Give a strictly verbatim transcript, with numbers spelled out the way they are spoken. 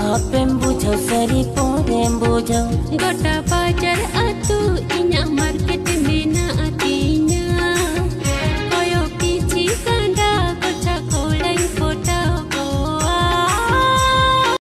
Apem buझau sari porem buझau गोटा बाजार अतु इना मार्केट